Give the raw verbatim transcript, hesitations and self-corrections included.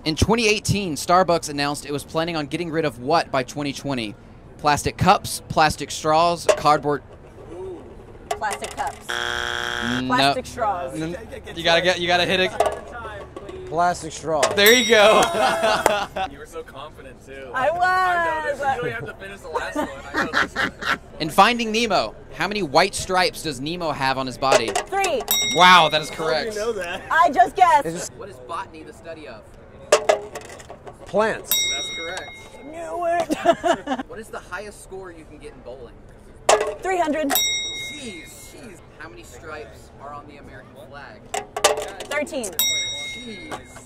In twenty eighteen, Starbucks announced it was planning on getting rid of what by twenty twenty? Plastic cups, plastic straws, cardboard. Plastic cups. No. Plastic straws. You gotta get. You gotta hit it. Plastic straw. There you go. You were so confident too. I was. I know this. You don't have to finish the last one. I know this. In Finding Nemo, how many white stripes does Nemo have on his body? Three. Wow, that is correct. You know that. I just guessed. What is botany the study of? Plants. That's correct. Knew it. What is the highest score you can get in bowling? three hundred. Jeez, jeez. How many stripes are on the American flag? thirteen. Jeez.